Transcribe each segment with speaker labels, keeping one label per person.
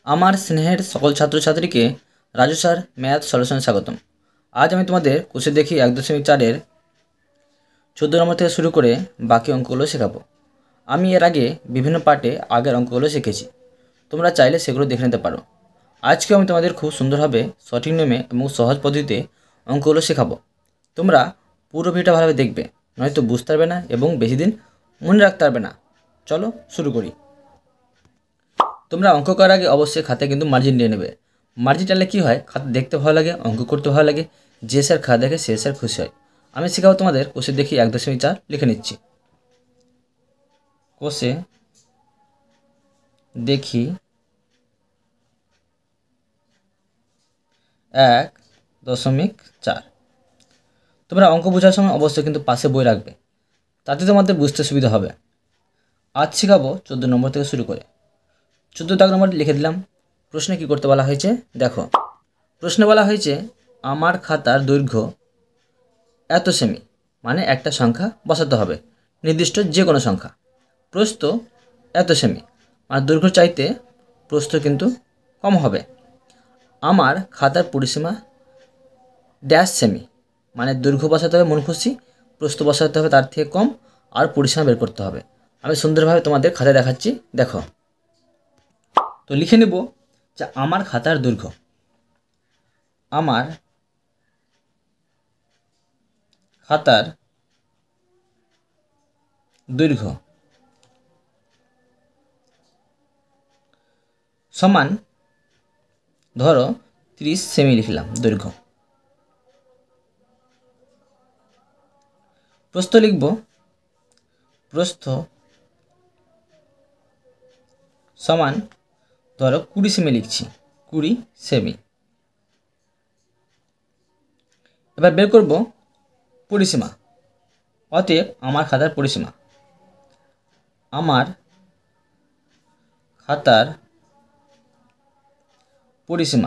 Speaker 1: আমার স্নেহের সকল ছাত্রছাত্রীকে রাজু স্যার ম্যাথ সলিউশনে স্বাগতম। আজ আমি তোমাদের কোষে দেখি 1.4-এর 14 নম্বর থেকে শুরু করে বাকি অঙ্কগুলো শেখাবো। আমি এর আগে বিভিন্ন পার্টে আগের অঙ্কগুলো শিখেছি, তোমরা চাইলে সেগুলো দেখে নিতে পারো। আজকেও আমি তোমাদের খুব সুন্দরভাবে সঠিক নিয়মে এবং সহজ পদ্ধতিতে অঙ্কগুলো শেখাবো। তোমরা পুরো ভিডিওটা ভালোভাবে দেখবে, নয়তো বুঝতে পারবে না এবং বেশি দিন মনে রাখতে পারবে না। চলো শুরু করি। তোমরা অঙ্ক করার আগে অবশ্যই খাতায় কিন্তু মার্জিন নিয়ে নেবে। মার্জিন টানলে কী হয়, খাতা দেখতে ভালো লাগে, অঙ্ক করতে ভালো লাগে, যে স্যার খাতা দেখে সে স্যার খুশি হয়। আমি শেখাবো তোমাদের কোষে দেখি 1.4 লিখে নিচ্ছি। কোষে দেখি 1.4। তোমরা অঙ্ক বোঝার সময় অবশ্যই কিন্তু পাশে বই রাখবে, তাতে তোমাদের বুঝতে সুবিধা হবে। আজ শেখাবো 14 নম্বর থেকে শুরু করে। 14 নম্বর লিখে দিলাম। প্রশ্নে কী করতে বলা হয়েছে দেখো। প্রশ্নে বলা হয়েছে আমার খাতার দৈর্ঘ্য এত সেমি, মানে একটা সংখ্যা বসাতে হবে, নির্দিষ্ট যে কোনো সংখ্যা। প্রস্থ এত সেমি, মানে দৈর্ঘ্য চাইতে প্রস্থ কিন্তু কম হবে। আমার খাতার পরিসীমা ড্যাশ সেমি, মানে দৈর্ঘ্য বসাতে হবে মন খুশি, প্রস্থ বসাতে হবে তার থেকে কম, আর পরিসীমা বের করতে হবে। আমি সুন্দরভাবে তোমাদের খাতায় দেখাচ্ছি, দেখো। তো লিখে নেব যে আমার খাতার দৈর্ঘ্য, আমার খাতার দৈর্ঘ্য সমান, ধরো 30 সেমি লিখলাম দৈর্ঘ্য। প্রস্থ লিখব, প্রস্থ সমান ধরো 20 সেমি লিখছি, 20 সেমি। এবার বের করব পরিসীমা। অতএব আমার খাতার পরিসীমা, আমার খাতার পরিসীমা।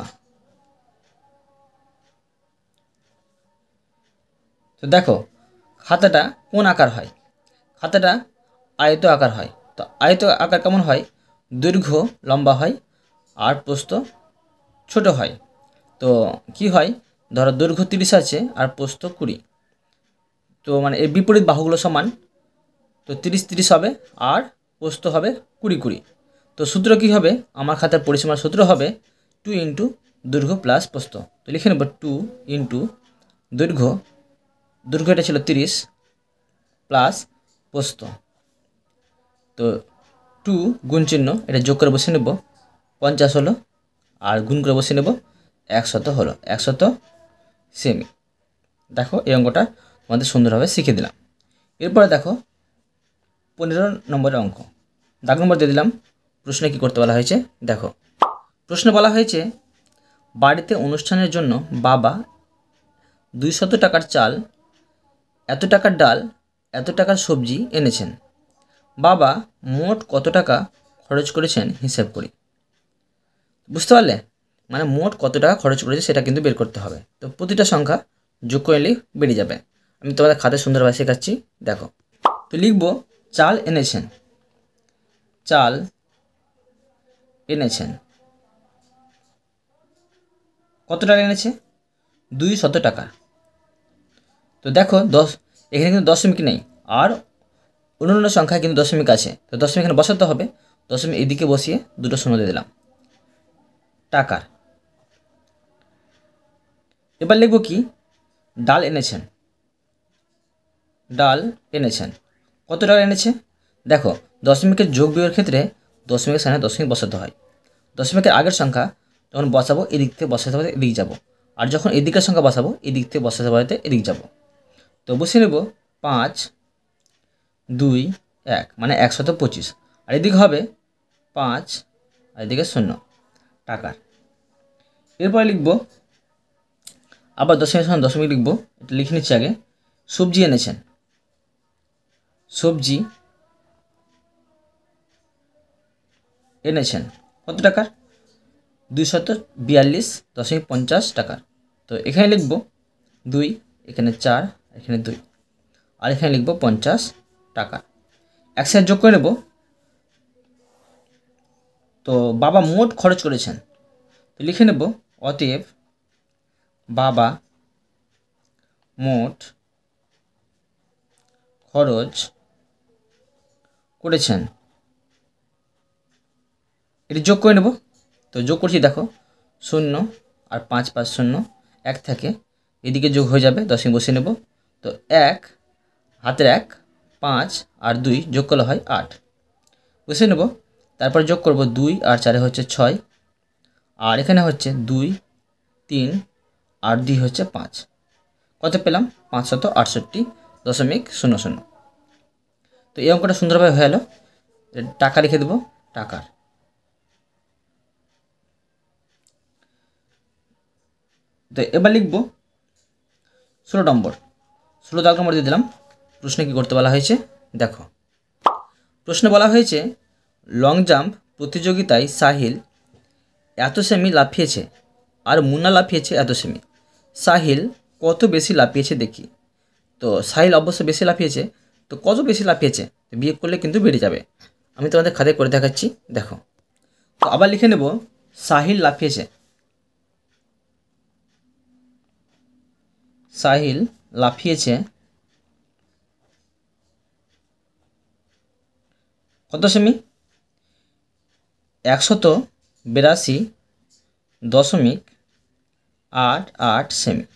Speaker 1: তো দেখো খাতাটা কোন আকার হয়, খাতাটা আয়ত আকার হয়। তো আয়ত আকার কেমন হয়, দৈর্ঘ্য লম্বা হয় আর প্রস্থ ছোট হয়। তো কি হয়, ধরো দৈর্ঘ্য 30 আছে আর প্রস্থ 20, তো মানে এর বিপরীত বাহুগুলো সমান, তো 30-30 হবে আর প্রস্থ হবে 20-20। তো সূত্র কী হবে, আমার খাতার পরিসীমার সূত্র হবে 2 ইন্টু দৈর্ঘ্য প্লাস প্রস্থ। তো লিখে নেব 2 ইন্টু দৈর্ঘ্য, দৈর্ঘ্য এটা ছিল 30 প্লাস প্রস্থ। তো 2 গুণ চিহ্ন এটা যোগ করে বসে নেব, 50 হলো, আর গুণ করে বসে নেব 100 হলো, 100 সেমি। দেখো এই অঙ্কটা তোমাদের সুন্দরভাবে শিখে দিলাম। এরপরে দেখো 15 নম্বরের অঙ্ক, দাগ নম্বর দিয়ে দিলাম। প্রশ্নে কী করতে বলা হয়েছে দেখো। প্রশ্নে বলা হয়েছে বাড়িতে অনুষ্ঠানের জন্য বাবা 200 টাকার চাল, এত টাকার ডাল, এত টাকার সবজি এনেছেন। বাবা মোট কত টাকা খরচ করেছেন হিসাব করি। বুঝতে পারলে, মানে মোট কত টাকা খরচ করেছে সেটা কিন্তু বের করতে হবে। তো প্রতিটা সংখ্যা যোগ করে নিলেই বেরিয়ে যাবে। আমি তোমাদের খাতায় সুন্দরভাবে শেখাচ্ছি, দেখো। তো লিখব চাল এনেছেন, চাল এনেছেন কত টাকা এনেছে, 200 টাকা। তো দেখো এখানে কিন্তু দশমিক নেই, আর অন্যান্য সংখ্যায় কিন্তু দশমিক আছে। তো দশমিক এখানে বসাতে হবে, দশমিক এদিকে বসিয়ে দুটো শূন্য দিয়ে দিলাম টাকার। এবার লিখব কি, ডাল এনেছেন, ডাল এনেছেন কত টাকা এনেছে। দেখো দশমিকের যোগ বিয়োগের ক্ষেত্রে দশমিকের সামনে দশমিক বসাতে হয়। দশমিকের আগের সংখ্যা যখন বসাবো এদিক থেকে বসাতে হবে এদিকে যাব, আর যখন এদিকের সংখ্যা বসাবো এদিক থেকে বসাতে পারতে এদিকে যাব। তো বসিয়ে নেব 5, 2, 1, মানে 125, আর এদিকে হবে 5 আর এদিকে 0 টাকার। এরপরে লিখব আবার দশমিকের সঙ্গে দশমিক লিখব, এটা লিখে নিচ্ছি আগে। সবজি এনেছেন, সবজি এনেছেন কত টাকার, 242.50 টাকার। তো এখানে লিখব 2, এখানে 4, এখানে 2, আর এখানে লিখব 50 টাকা। একসাথে যোগ করে নেব, তো বাবা মোট খরচ করেছেন, তো লিখে নেব অতএব বাবা মোট খরচ করেছেন। এটি যোগ করে নেব। তো যোগ করছি, দেখো 0 আর 5 5 0 1 থাকে, এদিকে যোগ হয়ে যাবে, দশমিক বসিয়ে নেব। তো 1 হাতের 1 5 আর 2 যোগ করলে হয় 8, বসিয়ে নেব। তারপর যোগ করব 2 আর 4 হচ্ছে 6, আর এখানে হচ্ছে 2 3 আর 2 হচ্ছে 5, কত পেলাম 568.00। তো এই অঙ্কটা সুন্দরভাবে হয়ে গেল। টাকা লিখে দেবো, টাকার। তো এবার লিখব 16 নম্বর। 16 দাগ নম্বর দিয়ে দিলাম। প্রশ্নে কী করতে বলা হয়েছে দেখো। প্রশ্নে বলা হয়েছে লং জাম্প প্রতিযোগিতায় সাহিল এত সেমি লাফিয়েছে আর মুন্না লাফিয়েছে এত সেমি, সাহিল কত বেশি লাফিয়েছে দেখি। তো সাহিল অবশ্য বেশি লাফিয়েছে, তো কত বেশি লাফিয়েছে বিয়োগ করলে কিন্তু বেড়ে যাবে। আমি তোমাদের খাতায় করে দেখাচ্ছি, দেখো। তো আবার লিখে নেব সাহিল লাফিয়েছে, সাহিল লাফিয়েছে কত সেমি, 182.88 সেমি।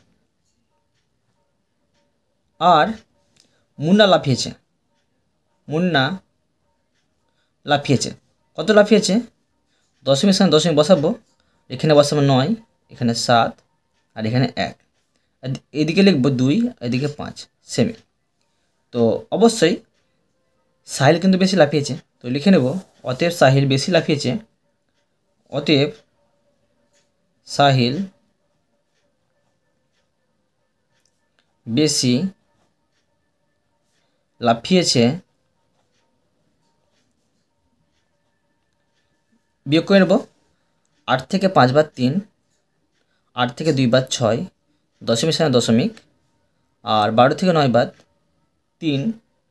Speaker 1: আর মুন্না লাফিয়েছে, মুন্না লাফিয়েছে কত লাফিয়েছে, দশমিক স্থানে দশমিক বসাবো, এখানে বসাবো 9, এখানে 7 আর এখানে 1, এদিকে লিখব 2, এদিকে 5 সেমি। তো অবশ্যই সাহিল কিন্তু বেশি লাফিয়েছে, তো লিখে নেব অতএব সাহিল বেশি লাফিয়েছে, অতএব সাহিল বেশি লাফিয়েছে। বিয়োগ করে নেব, 8 থেকে 5 বার 3, 8 থেকে 2 বার 6, দশমিক স্থানে দশমিক, আর 12 থেকে 9 বার 3,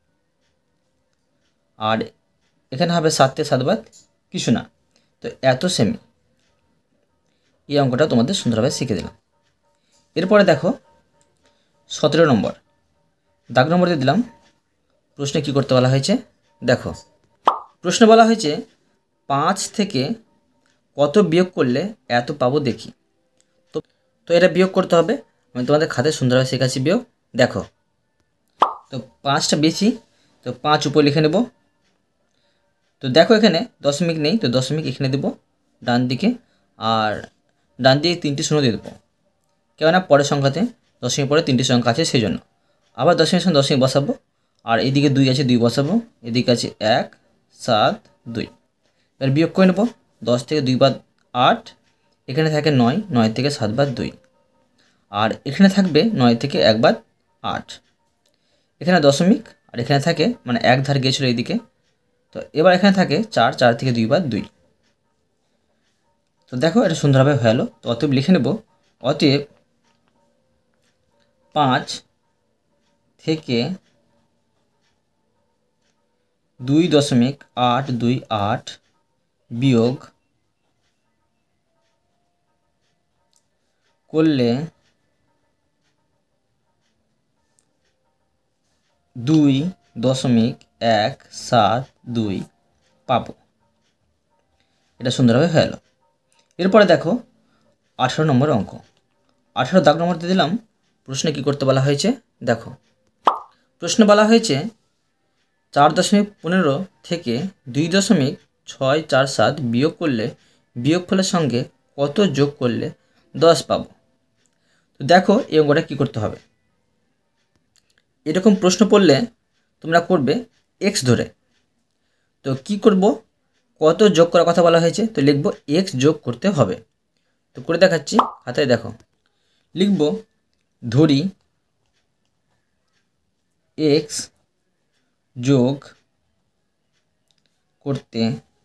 Speaker 1: আর এখানে হবে 7 থেকে 7 বার কিছু না। তো এত সেমি। এই অঙ্কটা তোমাদের সুন্দরভাবে শিখে দিলাম। এরপরে দেখো 17 নম্বর দাগ নম্বর দিয়ে দিলাম। প্রশ্নে কী করতে বলা হয়েছে দেখো। প্রশ্নে বলা হয়েছে 5 থেকে কত বিয়োগ করলে এত পাবো দেখি। তো এটা বিয়োগ করতে হবে, আমি তোমাদের খাতায় সুন্দরভাবে শেখাচ্ছি বিয়োগ, দেখো। তো 5টা বেশি, তো 5 উপর লিখে নেব। তো দেখো এখানে দশমিক নেই, তো দশমিক এখানে দেবো ডান দিকে, আর ডান দিকে 3টি শূন্য দিয়ে দেবো, কেননা পরের সংখ্যাতে দশমিক পরে 3টি সংখ্যা আছে সেই জন্য। আবার দশমিক সঙ্গে দশমিক বসাবো, আর এদিকে 2 আছে 2 বসাবো, এদিকে আছে 1 7 2। এবার বিয়োগ করে নেব, 10 থেকে 2 বার 8, এখানে থাকে 9, 9 থেকে 7 বার 2, আর এখানে থাকবে 9 থেকে 1 বার 8, এখানে দশমিক, আর এখানে থাকে মানে এক ধার গিয়েছিল এইদিকে, তো এবার এখানে থাকে 4, 4 থেকে 2 বার 2। তো দেখো এটা সুন্দরভাবে হয়ে গেলো। তো অতএব লিখে নেব অতএব 5 থেকে 2.828 বিয়োগ করলে 2.172 পাবো। এটা সুন্দরভাবে হয়ে গেল। এরপরে দেখো 18 নম্বর অঙ্ক। 18 দাগ নম্বর দিয়ে দিলাম। প্রশ্নে কী করতে বলা হয়েছে দেখো। প্রশ্নে বলা হয়েছে 4.15 থেকে 2.647 বিয়োগ করলে বিয়োগফলের সঙ্গে কত যোগ করলে 10 পাবো। তো দেখো এই অঙ্কটা কী করতে হবে। এরকম প্রশ্ন পড়লে তোমরা করবে এক্স ধরে। তো কি করব, কত যোগ করার কথা বলা হয়েছে, তো লিখব এক্স যোগ করতে হবে। তো করে দেখাচ্ছি, খাতায় দেখো। লিখব ধরি এক্স যোগ করতে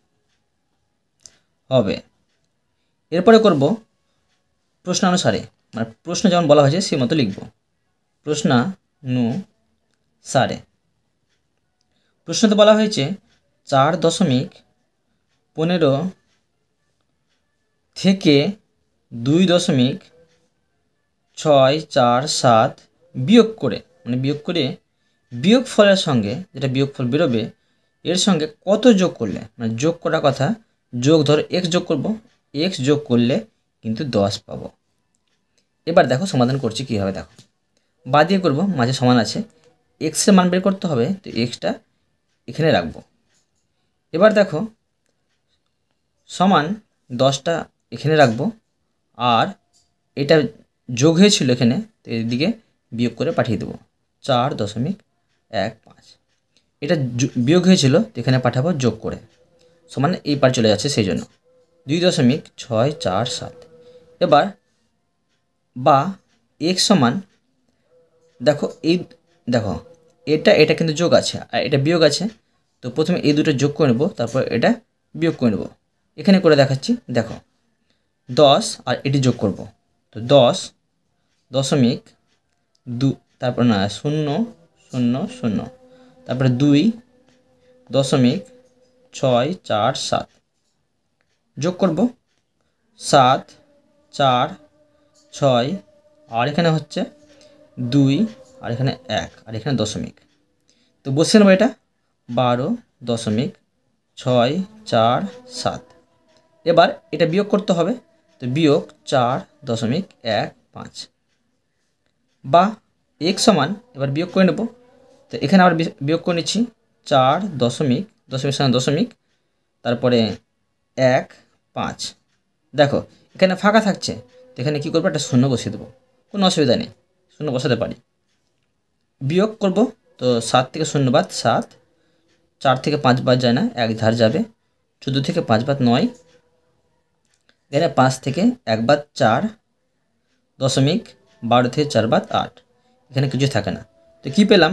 Speaker 1: হবে। এরপরে করব প্রশ্নানুসারে, মানে প্রশ্ন যেমন বলা হয়েছে সেই মতো লিখব প্রশ্নানুসারে। প্রশ্নতে বলা হয়েছে 4.15 থেকে 2.647 বিয়োগ করে বিয়োগ ফলের সঙ্গে যেটা বিয়োগফল বেরোবে এর সঙ্গে কত যোগ করলে, মানে যোগ করার কথা, যোগ ধরো এক্স যোগ করব, এক্স যোগ করলে কিন্তু 10 পাবো। এবার দেখো সমাধান করছি কীভাবে, দেখো বাঁ দিয়ে করবো, মাঝে সমান আছে, এক্সের মান বের করতে হবে, তো এক্সটা এখানে রাখবো। এবার দেখো সমান 10টা এখানে রাখবো, আর এটা যোগ হয়েছিল এখানে, তো এদিকে বিয়োগ করে পাঠিয়ে দেবো 4.15। এটা বিয়োগ হয়েছিল, তো এখানে পাঠাবো যোগ করে, সমান এই পার চলে যাচ্ছে, সেই জন্য 2.647। এবার বা x সমান, দেখো এটা কিন্তু যোগ আছে আর এটা বিয়োগ আছে, তো প্রথমে এই দুটো যোগ করে নেব, তারপর এটা বিয়োগ করে নেব। এখানে করে দেখাচ্ছি, দেখো 10 আর এটি যোগ করব, তো 10.2, তারপর না 0.0.0, তারপরে 2.647 যোগ করব, 7, 4, 6, আর এখানে হচ্ছে 2, আর এখানে 1, আর এখানে দশমিক, তো বসে নেব এটা 12.647। এবার এটা বিয়োগ করতে হবে, তো বিয়োগ 4.15 বা x সমান, এবার বিয়োগ করে নেব, তো এখানে আবার বিয়োগ করে নিচ্ছি 4.0.0, তারপরে 1.5। দেখো এখানে ফাঁকা থাকছে, তো এখানে কী করবো, একটা শূন্য বসিয়ে দেবো, কোনো অসুবিধা নেই, শূন্য বসাতে পারি। বিয়োগ করব, তো 7 থেকে 0 বাদ 7, 4 থেকে 5 বাদ যায় না, 1 ধার যাবে, 14 থেকে 5 বাদ 9, এখানে 5 থেকে 1 বাদ 4, 12 থেকে 4 বাদ 8, এখানে কিছু থাকে না, তো কী পেলাম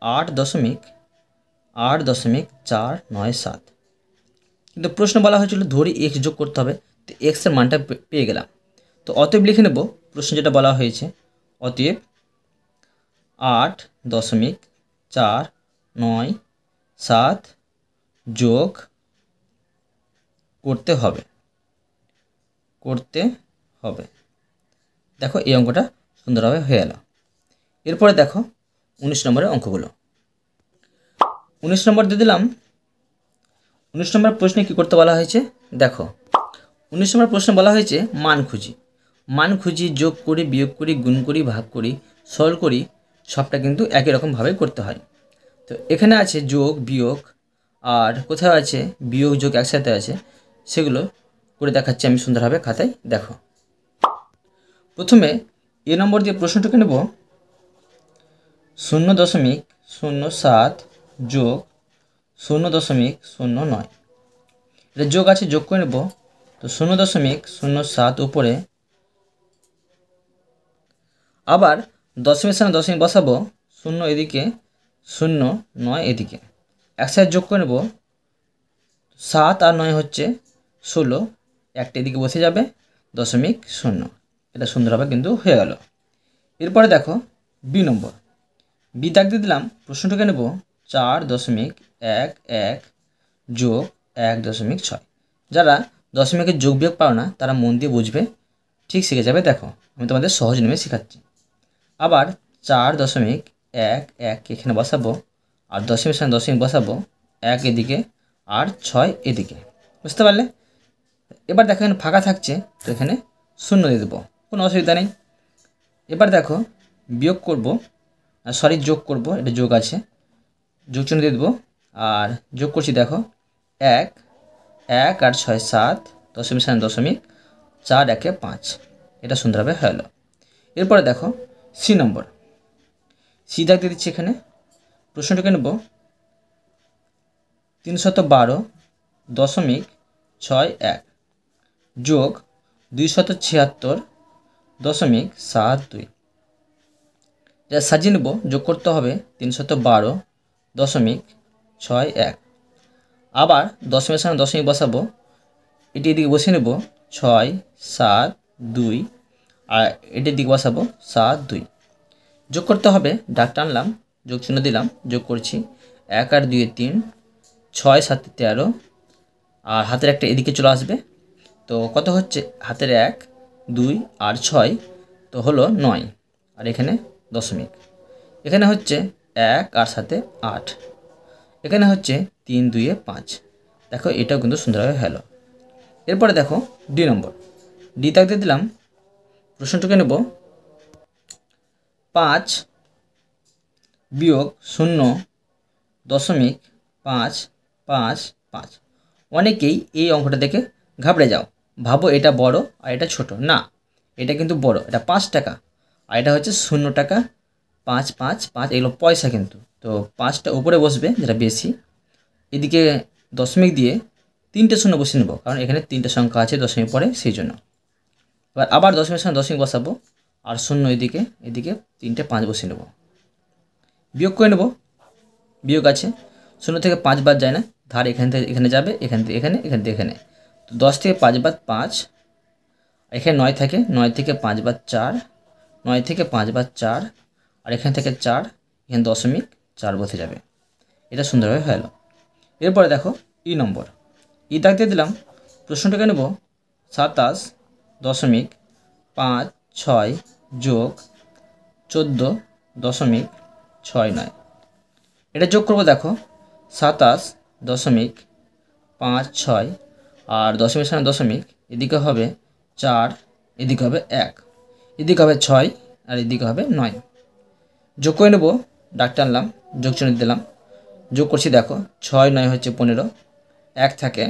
Speaker 1: 8.497। কিন্তু প্রশ্ন বলা হয়েছিল ধরি এক্স যোগ করতে হবে, তো এক্সের মানটা পেয়ে গেলাম, তো অতএব লিখে নেব প্রশ্ন যেটা বলা হয়েছে, অতএব 8.497 যোগ করতে হবে। দেখো এই অঙ্কটা সুন্দরভাবে হয়ে গেল। এরপরে দেখো 19 নম্বরের অঙ্কগুলো। 19 নম্বর দিয়ে দিলাম। 19 নম্বর প্রশ্নে কী করতে বলা হয়েছে, দেখো 19 নম্বর প্রশ্নে বলা হয়েছে মান খুঁজি, যোগ করি, বিয়োগ করি, গুণ করি, ভাগ করি, সরল করি, সবটা কিন্তু একই রকমভাবে করতে হয়। তো এখানে আছে যোগ বিয়োগ, আর কোথাও আছে বিয়োগ যোগ একসাথে আছে, সেগুলো করে দেখাচ্ছি আমি সুন্দরভাবে খাতায়। দেখো প্রথমে এ নম্বর দিয়ে প্রশ্নটাকে নেব, 0.07 যোগ 0.09, এটা যোগ আছে, যোগ করে নেব, তো 0.07 উপরে, আবার দশমিক স্থানে দশমিক বসাবো, 0 এদিকে 0.9 এদিকে, একসাথে যোগ করে নেব, 7 আর 9 হচ্ছে 16, একটা এদিকে বসে যাবে, 0.0, এটা সুন্দরভাবে কিন্তু হয়ে গেল। এরপরে দেখো বি নম্বর, বি দাগ দিয়ে দিলাম, প্রশ্নটাকে নেব 4.11 যোগ 1.6। যারা দশমিকের যোগ বিয়োগ পাও না তারা মন দিয়ে বুঝবে, ঠিক শিখে যাবে। দেখো আমি তোমাদের সহজ নিয়মে শেখাচ্ছি। আবার 4.11 এখানে বসাবো, আর দশমিক স্থানে দশমিক বসাবো, 1 এদিকে আর 6 এদিকে, বুঝতে পারলে? এবার দেখো এখানে ফাঁকা থাকছে, তো এখানে 0 দিয়ে দেবো, কোনো অসুবিধা নেই। এবার দেখো বিয়োগ করব, যোগ করব, এটা যোগ আছে, যোগ চিহ্ন দিয়ে দেবো, আর যোগ করছি, দেখো 1 আর 6 7, দশমিক স্থানে দশমিক, 4 1 5, এটা সুন্দরভাবে হয়ে গেল। এরপরে দেখো সি নম্বর, সি দাগ দিয়ে দিচ্ছি, এখানে প্রশ্নটাকে নেব 312.61 যোগ 276.72, এটা সাজিয়ে নেব, যোগ করতে হবে 312.61, আবার দশমিক স্থানে দশমিক বসাবো, এটি এদিকে বসিয়ে নেব 6 7 2, আর এটির দিকে বসাবো 7 2, যোগ করতে হবে, ডাক টানলাম, যোগ চিহ্ন দিলাম, যোগ করছি, 1 আর 2 3, 6 7 13, আর হাতের একটা এদিকে চলে আসবে, তো কত হচ্ছে হাতের 1 2 আর 6 তো হলো 9 আর এখানে দশমিক, এখানে হচ্ছে 1 আর সাথে 8, এখানে হচ্ছে 3 2 5। দেখো এটাও কিন্তু সুন্দরভাবে হলো। এরপরে দেখো ডি নম্বর, ডি তাক দিলাম, প্রশ্নটুকে নেব 5 বিয়োগ 0.555। অনেকেই এই অঙ্কটা দেখে ঘাবড়ে যাও, ভাবো এটা বড় আর এটা ছোট। না, এটা কিন্তু বড়, এটা 5 টাকা আর এটা হচ্ছে 0 টাকা। 5 5 5 এগুলো পয়সা কিন্তু। তো 5টা উপরে বসবে যেটা বেশি, এদিকে দশমিক দিয়ে 3টে শূন্য বসিয়ে নেব, কারণ এখানে 3টে সংখ্যা আছে দশমিক পরে, সেই জন্য। এবার আবার দশমিকের সঙ্গে দশমিক বসাবো আর 0 এদিকে, এদিকে 3টে 5 বসিয়ে নেব। বিয়োগ করে নেব, বিয়োগ আছে, 0 থেকে 5 বাদ যায় না, ধার এখান থেকে এখানে যাবে, এখান থেকে এখানে, এখান থেকে এখানে। তো 10 থেকে 5 বাদ 5, এখানে 9 থাকে, 9 থেকে 5 বাদ 4, 9 থেকে 5 বাদ 4, আর এখান থেকে 4, এখানে দশমিক 4 বসে যাবে। এটা সুন্দরভাবে হলো। এরপরে দেখো ই নম্বর, ই দাগ দিয়ে দিলাম, প্রশ্নটাকে নেব 27.56 যোগ 14.69। এটা যোগ করবো, দেখো 27.56 আর দশমিক সামনে দশমিক, এদিকে হবে 4, এদিকে হবে 1, এদিকে হবে 6 আর এদিকে হবে 9। যোগ করে নেব, দাগ টানলাম, যোগ চিহ্ন দিলাম, যোগ করছি, দেখো 6 9 হচ্ছে 15, 1 থাকে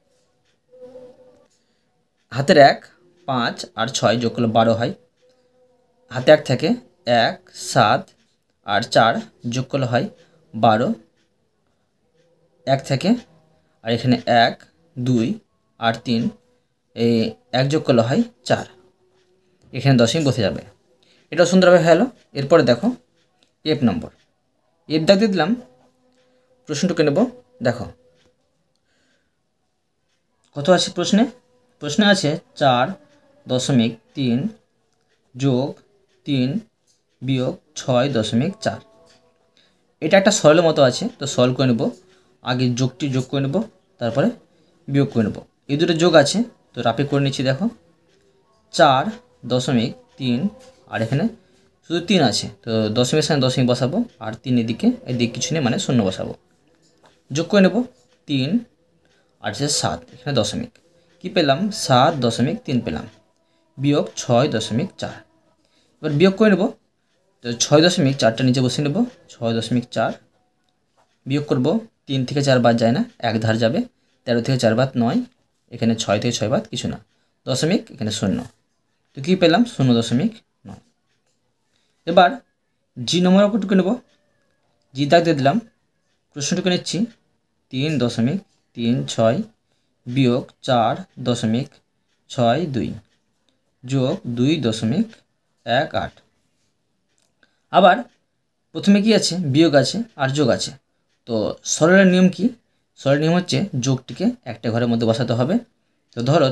Speaker 1: হাতের 1, 5 আর 6 যোগ করলে 12 হয়, হাতে 1 থাকে, 1 7 আর 4 যোগ করলে হয় 12, 1 থাকে আর এখানে 1 2 আর 3, এই 1 যোগ করলে হয় 4, এখানে দশমিক বসে যাবে। এটাও সুন্দরভাবে হলো। এরপরে দেখো এফ নম্বর, এফ দাগ দিয়ে দিলাম, প্রশ্নটুকে নেব, দেখো কত আছে প্রশ্নে, প্রশ্নে আছে 4.3 যোগ 3 বিয়োগ 6.4। এটা একটা সরলের মতো আছে, তো সলভ করে নেব। আগে যোগটি যোগ করে নেব, তারপরে বিয়োগ করে নেব। এই দুটো যোগ আছে, তো রাপে করে নিচ্ছি। দেখো 4.3 আর এখানে শুধু 3 আছে, তো দশমিকের সামনে দশমিক বসাবো আর 3 এদিকে, এদিকে কিছু নেই মানে 0 বসাবো। যোগ করে নেব 3 আর 7, এখানে দশমিক, কি পেলাম 7.3 পেলাম, বিয়োগ 6.4। এবার বিয়োগ করে নেব, তো 6.4টা নিচে বসিয়ে নেব, 6.4 বিয়োগ করব, 3 থেকে 4 বাদ যায় না, 1 ধার যাবে, 13 থেকে 4 বাদ 9, এখানে 6 থেকে 6 বাদ কিছু না, দশমিক এখানে 0, তো কী পেলাম 0.9। এবার জি নম্বর অঙ্কটুকু নেব, জি দাগ দিয়ে দিলাম, প্রশ্নটুকু নিচ্ছি 3.36 বিয়োগ 4.62 যোগ 2.18। আবার প্রথমে কি আছে, বিয়োগ আছে আর যোগ আছে। তো সরলের নিয়ম কি, সরলের নিয়ম হচ্ছে যোগটিকে একটা ঘরের মধ্যে বসাতে হবে। তো ধরো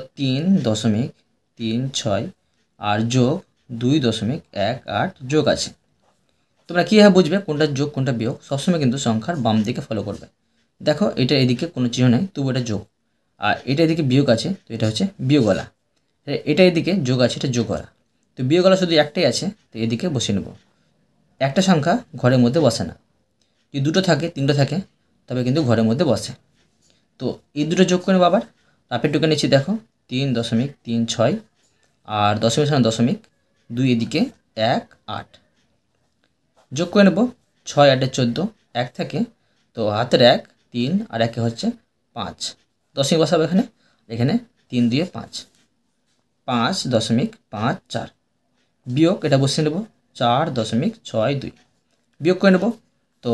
Speaker 1: 3.36 আর যোগ 2.18 যোগ আছে। তোমরা কীভাবে বুঝবে কোনটা যোগ কোনটা বিয়োগ, সবসময় কিন্তু সংখ্যার বাম দিকে ফলো করবে। দেখো এটা এদিকে কোনো চিহ্ন নেই, তবু এটা যোগ, আর এটা এদিকে বিয়োগ আছে, তো এটা হচ্ছে বিয়োগওয়ালা। এটা এদিকে যোগ আছে, এটা যোগওয়ালা। তো বিয়োগওয়ালা শুধু একটাই আছে, তো এদিকে বসিয়ে নেব। একটা সংখ্যা ঘরের মধ্যে বসে না, যদি দুটো থাকে 3টো থাকে তবে কিন্তু ঘরের মধ্যে বসে। তো এই দুটো যোগ করে নেব। আবার রাপের টুকে নিচ্ছি, দেখো 3.36 আর দশমিক সামনে দশমিক, 2 এদিকে 1 8 যোগ করে নেব, 6 8 14, 1 থাকে, তো হাতের 1 3 আর 1 হচ্ছে 5, দশমিক বসাবো এখানে, এখানে 3 2 5, 5.54 বিয়োগ এটা বসিয়ে নেব 4.62 বিয়োগ করে নেব। তো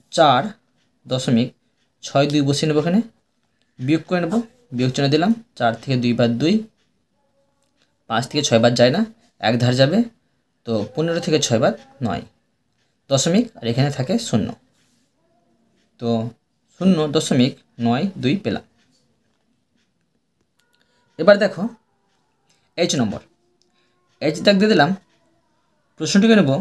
Speaker 1: 4.62 বসিয়ে নেব এখানে, বিয়োগ করে নেব, বিয়োগ চিহ্ন দিলাম, 4 থেকে 2 বাদ 2, 5 থেকে 6 বাদ যায় না, 1 ধার যাবে, তো 15 থেকে 6 বাদ 9, দশমিক আর এখানে থাকে 0, তো 0.92 পেলাম। এবার দেখো এইচ নম্বর, এইচ দাগ দিয়ে দিলাম, প্রশ্নটিকে নেব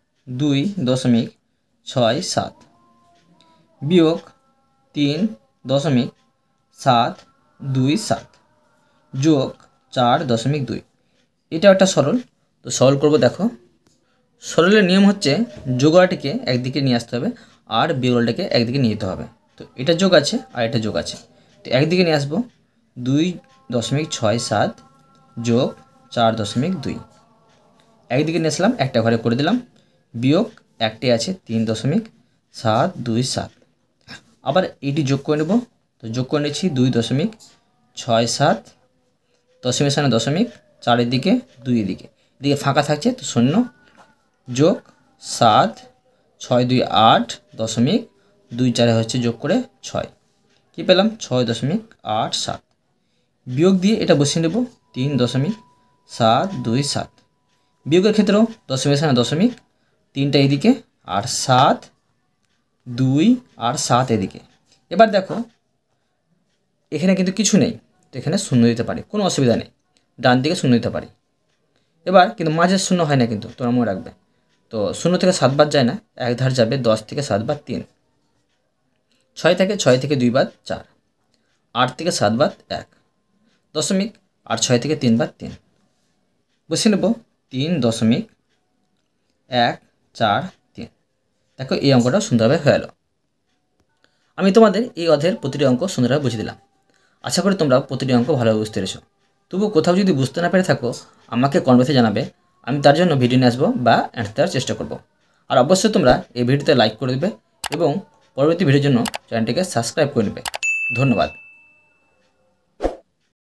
Speaker 1: 2.67 বিয়োগ 3.727 যোগ 4.2। এটা একটা সরল, তো সরল করব। দেখো সরলের নিয়ম হচ্ছে যোগফলটাকে একদিকে নিয়ে আসতে হবে আর বিয়োগফলটাকে একদিকে নিয়ে যেতে হবে। তো এটা যোগ আছে আর এটা যোগ আছে, তো একদিকে নিয়ে আসবো। 2.67 যোগ 4.2 একদিকে নিয়ে আসলাম, একটা ঘরে করে দিলাম। বিয়োগ একটি আছে 3.727। আবার এটি যোগ করে নেব, তো যোগ করে নিচ্ছি 2.67 দশমিক স্থানে দশমিক, 4 দিকে 2 এদিকে, এদিকে ফাঁকা থাকছে তো 0 যোগ 7 6 2 8 দশমিক 2 4 হচ্ছে যোগ করে 6, কী পেলাম 6.87। বিয়োগ দিয়ে এটা বসিয়ে নেব 3.727। বিয়োগের ক্ষেত্রেও দশমিক স্থানে দশমিক, 3টা এদিকে আর 7 2 আর 7 এদিকে। এবার দেখো এখানে কিন্তু কিছু নেই, তো এখানে শূন্য দিতে পারি, কোনো অসুবিধা নেই, ডান দিকে শূন্য দিতে পারি। এবার কিন্তু মাঝের শূন্য হয় না, কিন্তু তোমরা মনে রাখবে। তো 0 থেকে 7 বার যায় না, এক ধার যাবে, 10 থেকে 7 বার 3, 6 থেকে 2 বার 4, 8 থেকে 7 বার 1 দশমিক, আর 6 থেকে 3 বার 3 বসে নেব 3.143। দেখো এই অঙ্কটা সুন্দরভাবে হয়ে গেল। আমি তোমাদের এই অধ্যায়ের প্রতিটি অঙ্ক সুন্দরভাবে বুঝিয়ে দিলাম। আশা করি তোমরা প্রতিটি অঙ্ক ভালোভাবে বুঝতে পেরেছো। তবু কোথাও যদি বুঝতে না পেরে থাকো আমাকে কমেন্টে জানাবে, আমি তার জন্য ভিডিও নিয়ে আসবো বা অ্যান্সার দেওয়ার চেষ্টা করব। আর অবশ্যই তোমরা এই ভিডিওতে লাইক করে দেবে এবং পরবর্তী ভিডিওর জন্য চ্যানেলটিকে সাবস্ক্রাইব করে নেবে। ধন্যবাদ।